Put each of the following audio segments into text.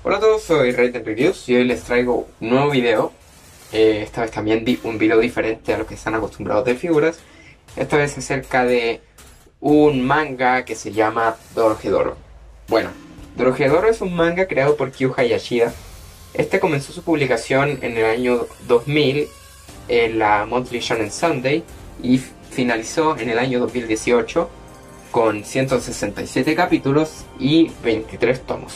Hola a todos, soy Raiden Reviews y hoy les traigo un nuevo video. Esta vez también un video diferente a lo que están acostumbrados de figuras. Esta vez acerca de un manga que se llama Dorohedoro. Bueno, Dorohedoro es un manga creado por Kyu Hayashida. Este comenzó su publicación en el año 2000 en la Monthly Shonen Sunday y finalizó en el año 2018 con 167 capítulos y 23 tomos.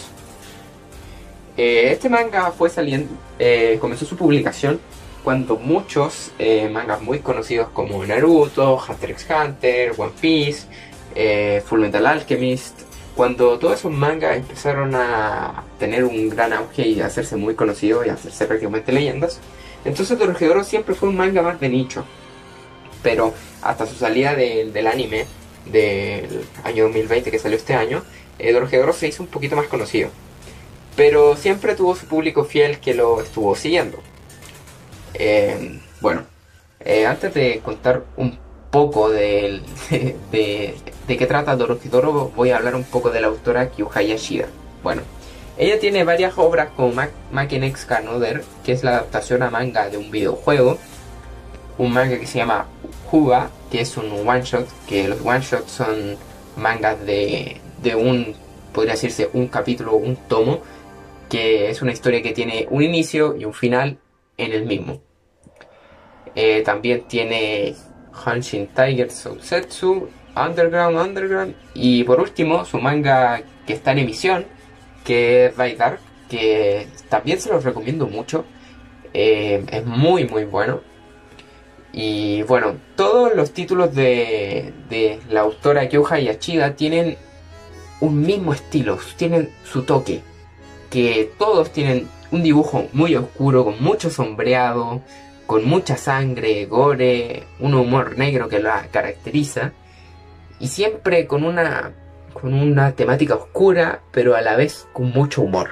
Este manga comenzó su publicación cuando muchos mangas muy conocidos como Naruto, Hunter x Hunter, One Piece, Fullmetal Alchemist, cuando todos esos mangas empezaron a tener un gran auge y a hacerse muy conocidos y a hacerse prácticamente leyendas, entonces Dorohedoro siempre fue un manga más de nicho. Pero hasta su salida del anime del año 2020 que salió este año, Dorohedoro se hizo un poquito más conocido. Pero siempre tuvo su público fiel que lo estuvo siguiendo. Antes de contar un poco de qué trata Dorohedoro, voy a hablar un poco de la autora Kyu Hayashida. Bueno, ella tiene varias obras como Maken X Kanoder, que es la adaptación a manga de un videojuego. Un manga que se llama Huga, que es un one shot, que los one shots son mangas de podría decirse un capítulo, un tomo, que es una historia que tiene un inicio y un final en el mismo. También tiene Hanshin Tiger Sousetsu, Underground, y por último su manga que está en emisión, que es By Dark, que también se los recomiendo mucho. Es muy bueno. Y bueno, todos los títulos de la autora Kyu Hayashida tienen un mismo estilo, tienen su toque, que todos tienen un dibujo muy oscuro, con mucho sombreado, con mucha sangre, gore, un humor negro que la caracteriza, y siempre con una temática oscura, pero a la vez con mucho humor.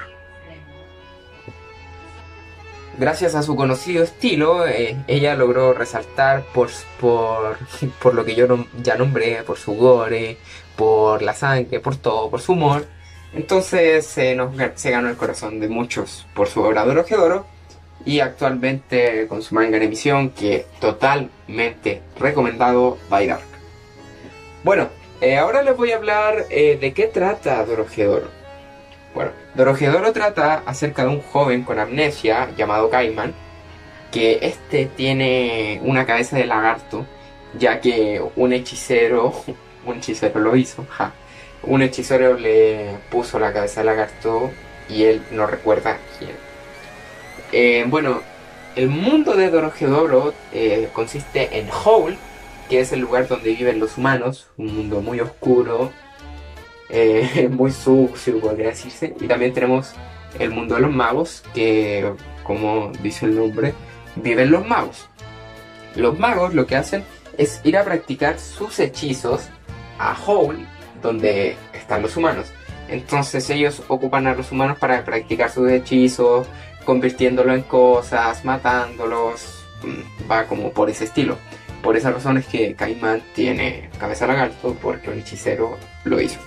Gracias a su conocido estilo, ella logró resaltar por lo que yo ya nombré, por su gore, por la sangre, por todo, por su humor. Entonces se ganó el corazón de muchos por su obra Dorohedoro, y actualmente con su manga en emisión, que totalmente recomendado, By Dark. Bueno, ahora les voy a hablar de qué trata Dorohedoro. Bueno, Dorohedoro trata acerca de un joven con amnesia llamado Kaiman, que tiene una cabeza de lagarto, ya que un hechicero lo hizo, un hechicero le puso la cabeza de lagarto y él no recuerda quién. El mundo de Dorohedoro consiste en Howl, que es el lugar donde viven los humanos, un mundo muy oscuro, muy sucio, podría decirse. Y también tenemos el mundo de los magos, que, como dice el nombre, viven los magos. Los magos lo que hacen es ir a practicar sus hechizos a Howl, donde están los humanos. Entonces ellos ocupan a los humanos para practicar sus hechizos, convirtiéndolos en cosas, matándolos. Va como por ese estilo. Por esa razón es que Kaiman tiene cabeza de lagarto, porque un hechicero lo hizo.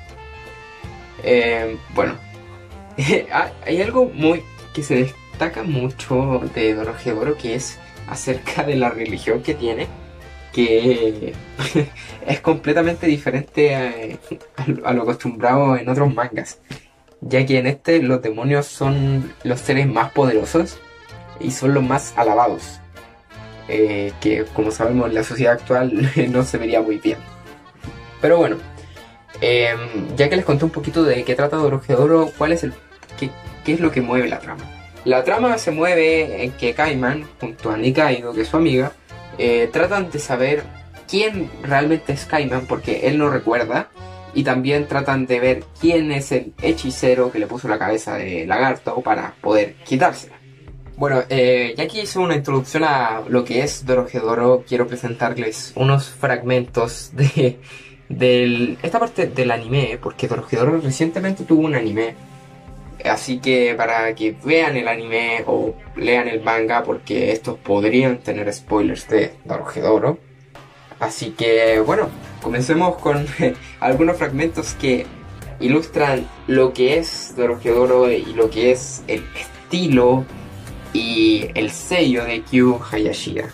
Hay algo que se destaca mucho de Dorohedoro, que es acerca de la religión que tiene, que es completamente diferente a lo acostumbrado en otros mangas, ya que en los demonios son los seres más poderosos y son los más alabados, que como sabemos en la sociedad actual no se vería muy bien. Pero bueno, ya que les conté un poquito de qué trata Dorohedoro, qué es lo que mueve la trama. La trama se mueve en que Kaiman, junto a Nikaido, que es su amiga, tratan de saber quién realmente es Kaiman, porque él no recuerda, y también tratan de ver quién es el hechicero que le puso la cabeza de lagarto para poder quitársela. Bueno, ya que hice una introducción a lo que es Dorohedoro, quiero presentarles unos fragmentos de esta parte del anime, porque Dorohedoro recientemente tuvo un anime. Así que para que vean el anime o lean el manga, porque estos podrían tener spoilers de Dorohedoro. Así que bueno, comencemos con algunos fragmentos que ilustran lo que es Dorohedoro y lo que es el estilo y el sello de Yu Hayashida.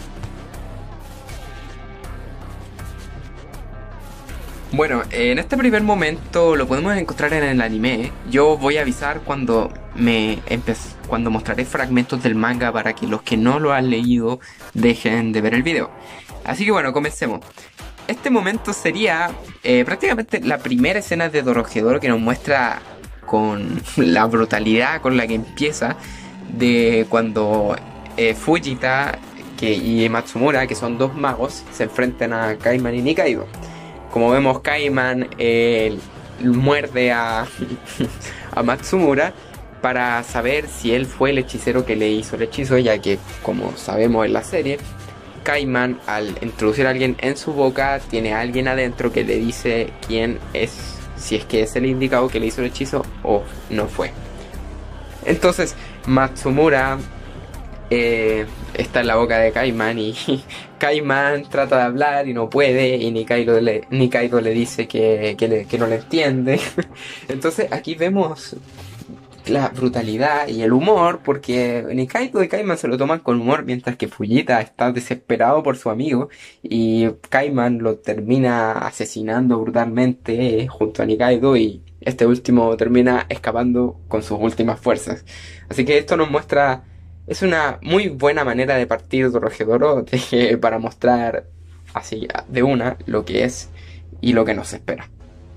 Bueno, en este primer momento lo podemos encontrar en el anime. Yo voy a avisar cuando mostraré fragmentos del manga para que los que no lo han leído dejen de ver el video. Así que bueno, comencemos. Este momento sería prácticamente la primera escena de Dorohedoro que nos muestra con la brutalidad con la que empieza de cuando Fujita y Matsumura, que son dos magos, se enfrentan a Kaiman y Nikaido. Como vemos, Kaiman muerde a Matsumura para saber si él fue el hechicero que le hizo el hechizo, ya que, como sabemos en la serie, Kaiman, al introducir a alguien en su boca, tiene a alguien adentro que le dice quién es, si es que es el indicado que le hizo el hechizo o no fue. Entonces, Matsumura está en la boca de Kaiman y Kaiman trata de hablar y no puede, y Nikaido le dice que no le entiende. Entonces aquí vemos la brutalidad y el humor, porque Nikaido y Kaiman se lo toman con humor, mientras que Fujita está desesperado por su amigo y Kaiman lo termina asesinando brutalmente junto a Nikaido, y este último termina escapando con sus últimas fuerzas. Así que esto nos muestra... Es una muy buena manera de partir Dorohedoro para mostrar así de una lo que es y lo que nos espera.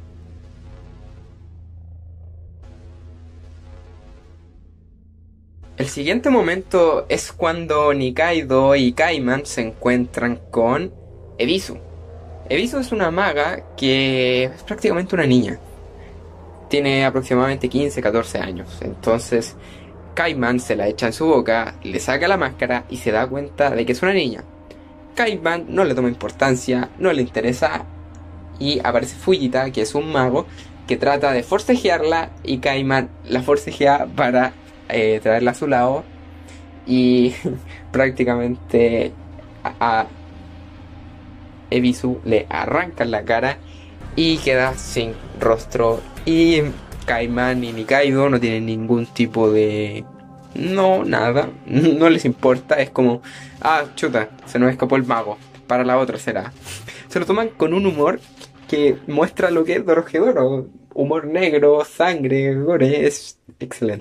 El siguiente momento es cuando Nikaido y Kaiman se encuentran con Ebisu. Ebisu es una maga que es prácticamente una niña. Tiene aproximadamente 15-14 años. Entonces Kaiman se la echa en su boca, le saca la máscara y se da cuenta de que es una niña. Kaiman no le toma importancia, no le interesa, y aparece Fujita, que es un mago, que trata de forcejearla, y Kaiman la forcejea para traerla a su lado, y prácticamente a Ebisu le arrancan la cara y queda sin rostro, y Kaiman y Nikaido no tienen ningún tipo de... No, nada, no les importa, es como... Ah, chuta, se nos escapó el mago, para la otra será. Se lo toman con un humor que muestra lo que es Dorohedoro. Humor negro, sangre, gore, es excelente.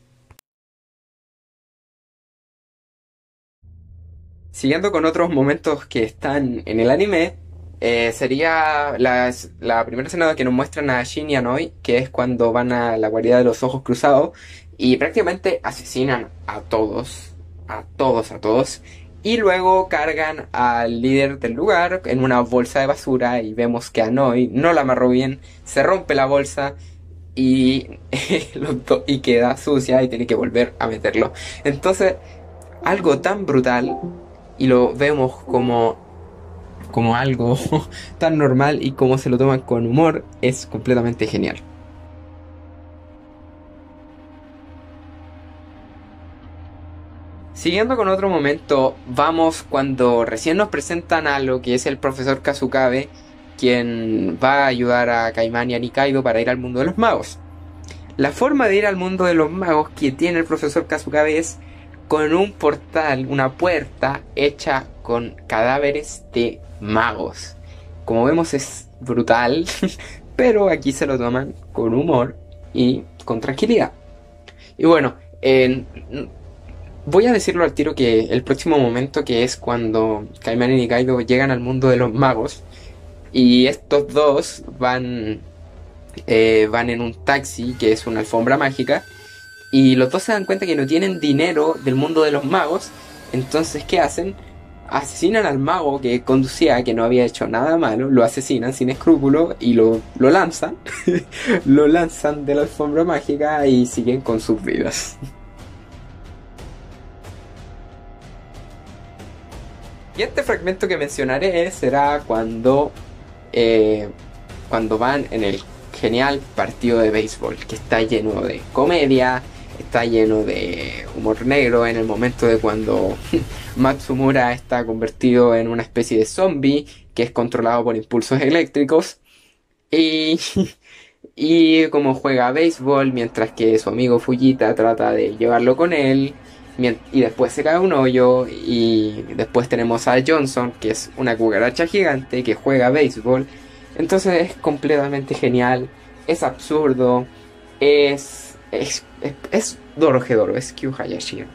Siguiendo con otros momentos que están en el anime, sería la primera escena que nos muestran a Shin y a Noi, que es cuando van a la guarida de los ojos cruzados y prácticamente asesinan a todos, a todos, a todos. Y luego cargan al líder del lugar en una bolsa de basura, y vemos que a Noi no la amarró bien, se rompe la bolsa y, y queda sucia y tiene que volver a meterlo. Entonces, algo tan brutal, y lo vemos como algo tan normal, y como se lo toman con humor, es completamente genial. Siguiendo con otro momento, vamos cuando recién nos presentan a lo que es el profesor Kasukabe, quien va a ayudar a Kaiman y a Nikaido para ir al mundo de los magos. La forma de ir al mundo de los magos que tiene el profesor Kasukabe es con un portal, una puerta hecha con cadáveres de magos. Como vemos, es brutal, pero aquí se lo toman con humor y con tranquilidad. Y bueno, voy a decirlo al tiro que el próximo momento, que es cuando Kaiman y Nikaido llegan al mundo de los magos, y estos dos van en un taxi que es una alfombra mágica, y los dos se dan cuenta que no tienen dinero del mundo de los magos. Entonces, ¿qué hacen? Asesinan al mago que conducía, que no había hecho nada malo, lo asesinan sin escrúpulo y lo lanzan. Lo lanzan de la alfombra mágica y siguen con sus vidas. Y este fragmento que mencionaré será cuando van en el genial partido de béisbol, que está lleno de comedia, está lleno de humor negro, en el momento de cuando Matsumura está convertido en una especie de zombie que es controlado por impulsos eléctricos, y Y como juega béisbol, mientras que su amigo Fujita trata de llevarlo con él, y después se cae un hoyo, y después tenemos a Johnson, que es una cucaracha gigante que juega béisbol. Entonces es completamente genial, es absurdo, es Dorohedoro, es Kyu Hayashiro.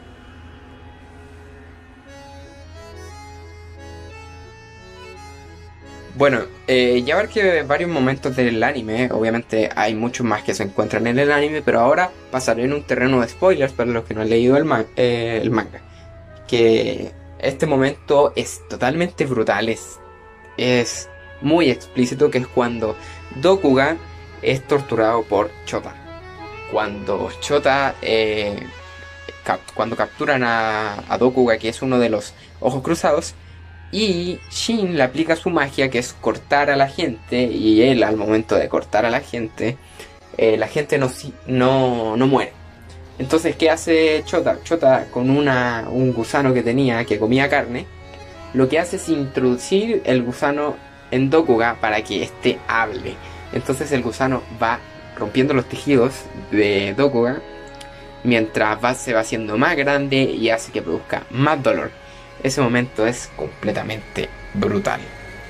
Bueno, ya abarqué varios momentos del anime, obviamente hay muchos más que se encuentran en el anime, pero ahora pasaré en un terreno de spoilers para los que no han leído el manga. Que este momento es totalmente brutal, es muy explícito, que es cuando Dokuga es torturado por Chota. Cuando Chota, cuando capturan a Dokuga, que es uno de los ojos cruzados, y Shin le aplica su magia, que es cortar a la gente, y él al momento de cortar a la gente no muere. Entonces, ¿qué hace Chota? Chota, con un gusano que tenía, que comía carne, lo que hace es introducir el gusano en Dokuga para que éste hable. Entonces el gusano va rompiendo los tejidos de Dokuga, mientras se va haciendo más grande y hace que produzca más dolor. Ese momento es completamente brutal.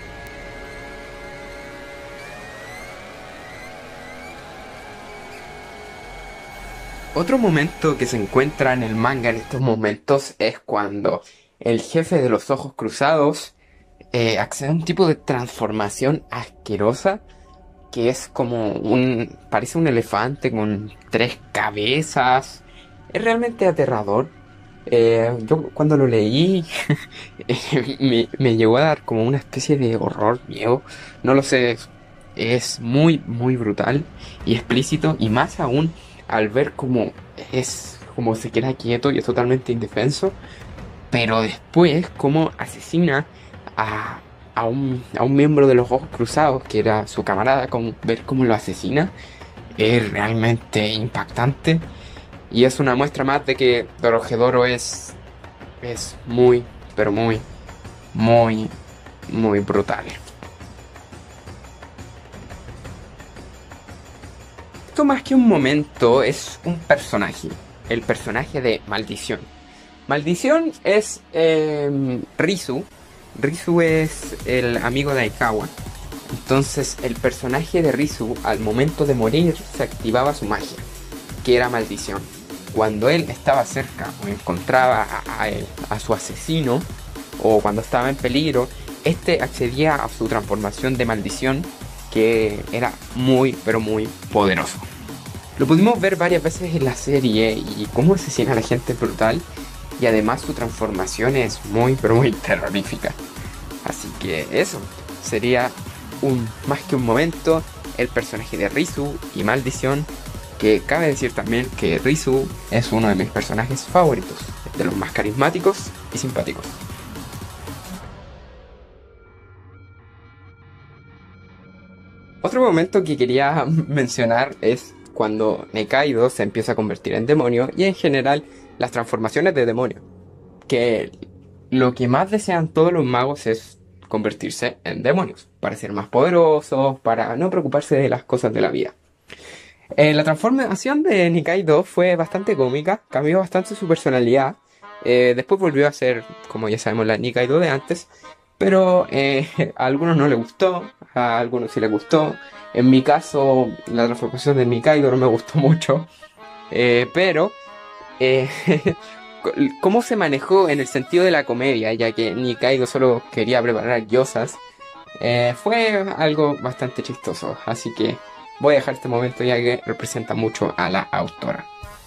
Otro momento que se encuentra en el manga en estos momentos es cuando el jefe de los ojos cruzados accede a un tipo de transformación asquerosa que es como parece un elefante con tres cabezas. Es realmente aterrador. Yo cuando lo leí me llegó a dar como una especie de horror, miedo. No lo sé, es muy, muy brutal y explícito. Y más aún al ver cómo se queda quieto y es totalmente indefenso. Pero después cómo asesina a, a un miembro de los Ojos Cruzados, que era su camarada, ver cómo lo asesina. Es realmente impactante. Y es una muestra más de que Dorohedoro es muy, pero muy, muy, muy brutal. Esto más que un momento es un personaje. El personaje de Maldición. Maldición es Rizu. Rizu es el amigo de Aikawa. Entonces el personaje de Rizu al momento de morir se activaba su magia, que era Maldición. Cuando él estaba cerca o encontraba a su asesino, o cuando estaba en peligro, este accedía a su transformación de maldición, que era muy, pero muy poderoso. Lo pudimos ver varias veces en la serie y cómo asesina a la gente es brutal, y además su transformación es muy, pero muy terrorífica. Así que eso sería más que un momento, el personaje de Rizu y Maldición. Que cabe decir también que Rizu es uno de mis personajes favoritos, de los más carismáticos y simpáticos. Otro momento que quería mencionar es cuando Nekaido se empieza a convertir en demonio, y en general las transformaciones de demonio. Que lo que más desean todos los magos es convertirse en demonios, para ser más poderosos, para no preocuparse de las cosas de la vida. La transformación de Nikaido fue bastante cómica, cambió bastante su personalidad. Después volvió a ser, como ya sabemos, la Nikaido de antes. Pero a algunos no le gustó, a algunos sí le gustó. En mi caso, la transformación de Nikaido no me gustó mucho. Pero eh, cómo se manejó en el sentido de la comedia, ya que Nikaido solo quería preparar gyozas, fue algo bastante chistoso. Así que voy a dejar este momento, ya que representa mucho a la autora.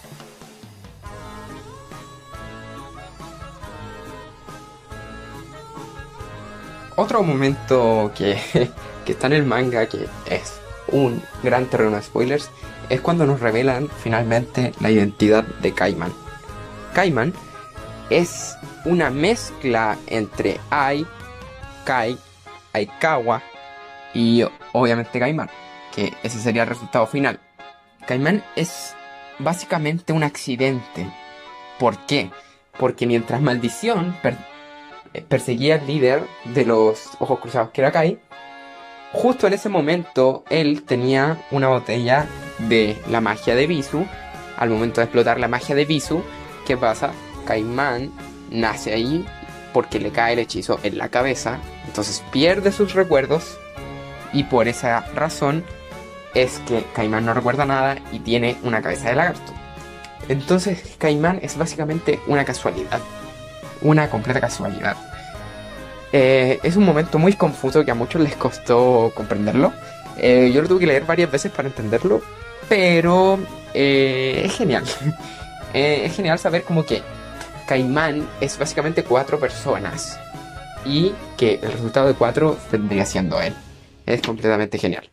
Otro momento que está en el manga, que es un gran terreno de spoilers, es cuando nos revelan finalmente la identidad de Kaiman. Kaiman es una mezcla entre Kai, Aikawa y obviamente Kaiman, que ese sería el resultado final. Kaiman es básicamente un accidente. ¿Por qué? Porque mientras Maldición perseguía al líder de los Ojos Cruzados, que era Kai, justo en ese momento él tenía una botella de la magia de Visu. Al momento de explotar la magia de Visu, ¿qué pasa? Caimán nace ahí porque le cae el hechizo en la cabeza, entonces pierde sus recuerdos y por esa razón es que Caimán no recuerda nada y tiene una cabeza de lagarto. Entonces Caimán es básicamente una casualidad, una completa casualidad. Es un momento muy confuso que a muchos les costó comprenderlo. Yo lo tuve que leer varias veces para entenderlo, pero es genial. Es genial saber como que Caimán es básicamente 4 personas y que el resultado de 4 vendría siendo él. Es completamente genial.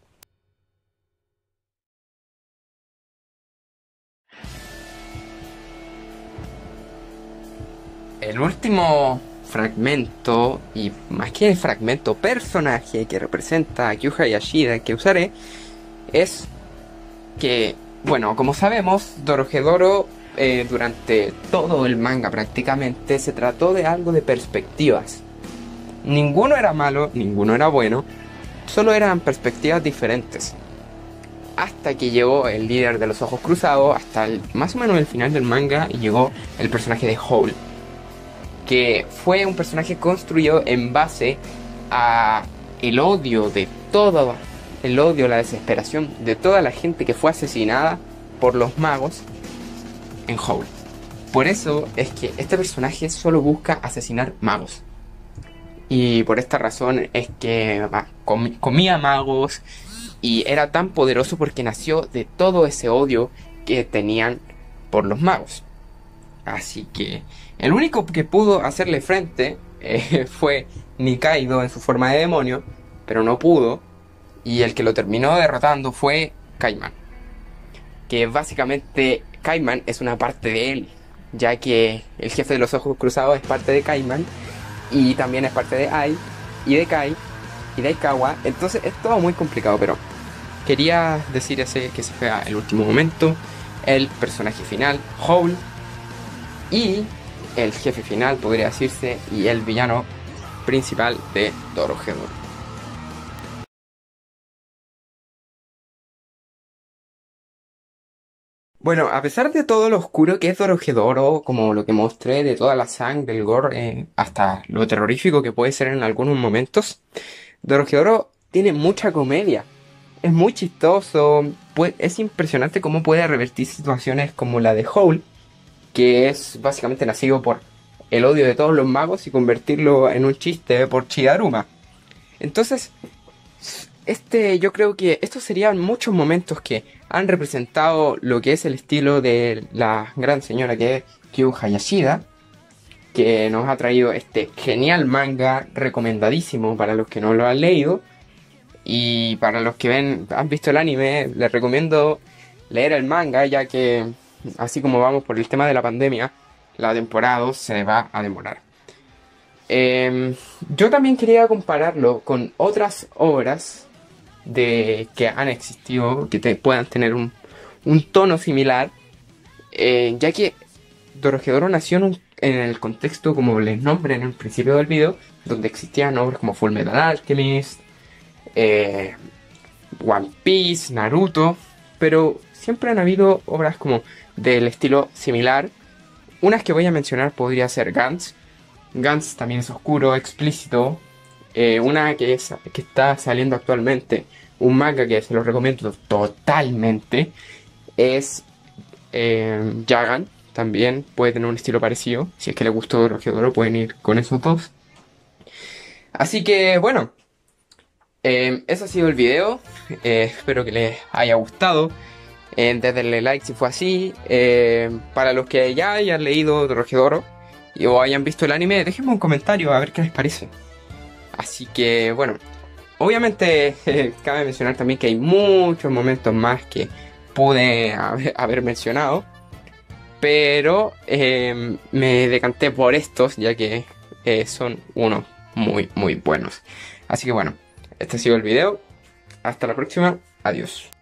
El último fragmento, y más que fragmento, personaje que representa a Kyuubi Yashida que usaré, es que, bueno, como sabemos, Dorohedoro durante todo el manga prácticamente se trató de algo de perspectivas. Ninguno era malo, ninguno era bueno, solo eran perspectivas diferentes. Hasta que llegó el líder de los ojos cruzados, hasta más o menos el final del manga, y llegó el personaje de Howl, que fue un personaje construido en base a el odio de todo, el odio, la desesperación de toda la gente que fue asesinada por los magos en Howl. Por eso es que este personaje solo busca asesinar magos. Y por esta razón es que comía magos y era tan poderoso porque nació de todo ese odio que tenían por los magos. Así que el único que pudo hacerle frente fue Nikaido en su forma de demonio, pero no pudo. Y el que lo terminó derrotando fue Caimán. Que básicamente Caimán es una parte de él, ya que el jefe de los ojos cruzados es parte de Caimán y también es parte de Ai y de Kai y de Aikawa. Entonces es todo muy complicado, pero quería decir que ese fue el último momento, el personaje final, Howl, y el jefe final, podría decirse, y el villano principal de Dorohedoro. Bueno, a pesar de todo lo oscuro que es Dorohedoro, como lo que mostré, de toda la sangre, el gore, hasta lo terrorífico que puede ser en algunos momentos, Dorohedoro tiene mucha comedia. Es muy chistoso, es impresionante cómo puede revertir situaciones como la de Howl, que es básicamente nacido por el odio de todos los magos y convertirlo en un chiste por Chidaruma. Entonces, yo creo que estos serían muchos momentos que han representado lo que es el estilo de la gran señora que es Kyuubi Hayashida, que nos ha traído este genial manga recomendadísimo para los que no lo han leído. Y para los que han visto el anime, les recomiendo leer el manga, ya que así como vamos por el tema de la pandemia, la temporada 2 se va a demorar. Yo también quería compararlo con otras obras que han existido, que puedan tener un tono similar, ya que Dorohedoro nació en el contexto, como les nombré en el principio del video, donde existían obras como Fullmetal Alchemist, One Piece, Naruto, pero siempre han habido obras como del estilo similar. Unas que voy a mencionar podría ser Gantz. Gantz también es oscuro, explícito. Una que está saliendo actualmente, un manga que se los recomiendo totalmente, es Jagan. También puede tener un estilo parecido. Si es que le gustó Dorohedoro, pueden ir con esos dos. Así que bueno, eso ha sido el video. Espero que les haya gustado. Denle like si fue así. Para los que ya hayan leído Dorohedoro o hayan visto el anime, déjenme un comentario a ver qué les parece. Así que bueno, obviamente cabe mencionar también que hay muchos momentos más que pude haber mencionado, pero me decanté por estos, ya que son unos muy buenos. Así que bueno, este ha sido el video. Hasta la próxima. Adiós.